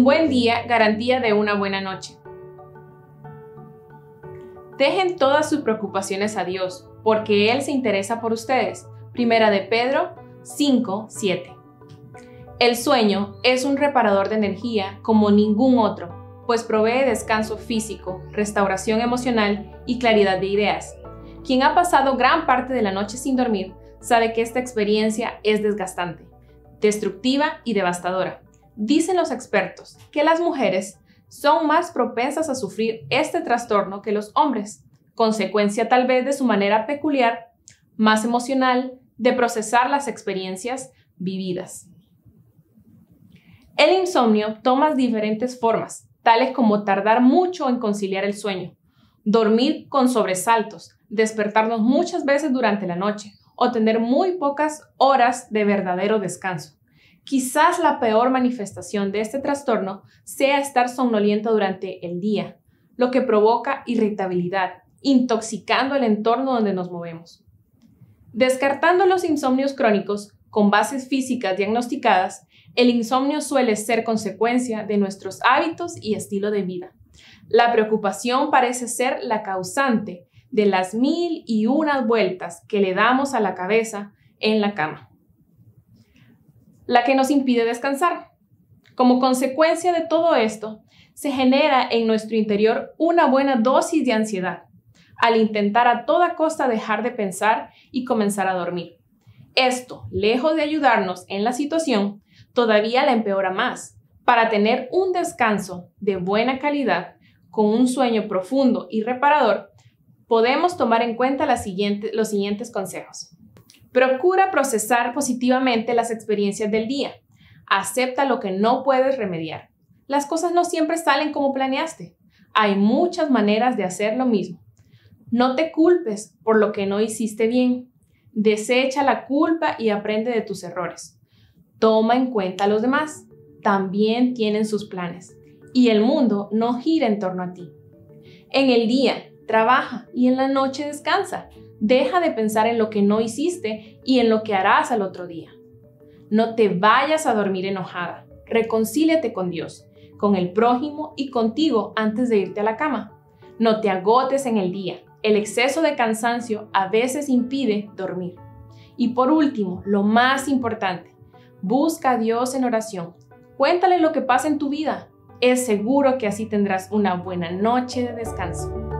Un buen día, garantía de una buena noche. Dejen todas sus preocupaciones a Dios, porque Él se interesa por ustedes. Primera de Pedro 5:7. El sueño es un reparador de energía como ningún otro, pues provee descanso físico, restauración emocional y claridad de ideas. Quien ha pasado gran parte de la noche sin dormir sabe que esta experiencia es desgastante, destructiva y devastadora. Dicen los expertos que las mujeres son más propensas a sufrir este trastorno que los hombres, consecuencia tal vez de su manera peculiar, más emocional, de procesar las experiencias vividas. El insomnio toma diferentes formas, tales como tardar mucho en conciliar el sueño, dormir con sobresaltos, despertarnos muchas veces durante la noche o tener muy pocas horas de verdadero descanso. Quizás la peor manifestación de este trastorno sea estar somnoliento durante el día, lo que provoca irritabilidad, intoxicando el entorno donde nos movemos. Descartando los insomnios crónicos con bases físicas diagnosticadas, el insomnio suele ser consecuencia de nuestros hábitos y estilo de vida. La preocupación parece ser la causante de las 1001 vueltas que le damos a la cabeza en la cama, la que nos impide descansar. Como consecuencia de todo esto, se genera en nuestro interior una buena dosis de ansiedad, al intentar a toda costa dejar de pensar y comenzar a dormir. Esto, lejos de ayudarnos en la situación, todavía la empeora más. Para tener un descanso de buena calidad, con un sueño profundo y reparador, podemos tomar en cuenta los siguientes consejos. Procura procesar positivamente las experiencias del día. Acepta lo que no puedes remediar. Las cosas no siempre salen como planeaste. Hay muchas maneras de hacer lo mismo. No te culpes por lo que no hiciste bien. Desecha la culpa y aprende de tus errores. Toma en cuenta a los demás. También tienen sus planes. Y el mundo no gira en torno a ti. En el día, trabaja y en la noche descansa. Deja de pensar en lo que no hiciste y en lo que harás al otro día. No te vayas a dormir enojada. Reconcíliate con Dios, con el prójimo y contigo antes de irte a la cama. No te agotes en el día. El exceso de cansancio a veces impide dormir. Y por último, lo más importante, busca a Dios en oración. Cuéntale lo que pasa en tu vida. Es seguro que así tendrás una buena noche de descanso.